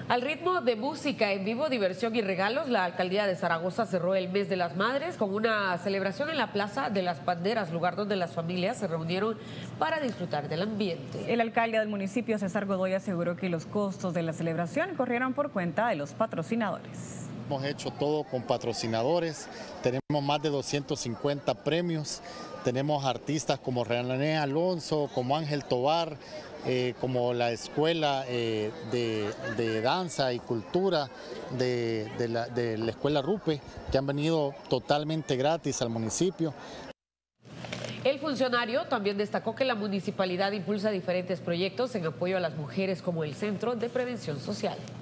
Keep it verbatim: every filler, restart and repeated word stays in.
Al ritmo de música en vivo, diversión y regalos, la alcaldía de Zaragoza cerró el mes de las madres con una celebración en la Plaza de las Banderas, lugar donde las familias se reunieron para disfrutar del ambiente. El alcalde del municipio, César Godoy, aseguró que los costos de la celebración corrieron por cuenta de los patrocinadores. Hemos hecho todo con patrocinadores, tenemos más de doscientos cincuenta premios, tenemos artistas como René Alonso, como Ángel Tobar, eh, como la Escuela eh, de, de Danza y Cultura de, de, la, de la Escuela Rupe, que han venido totalmente gratis al municipio. El funcionario también destacó que la municipalidad impulsa diferentes proyectos en apoyo a las mujeres, como el Centro de Prevención Social.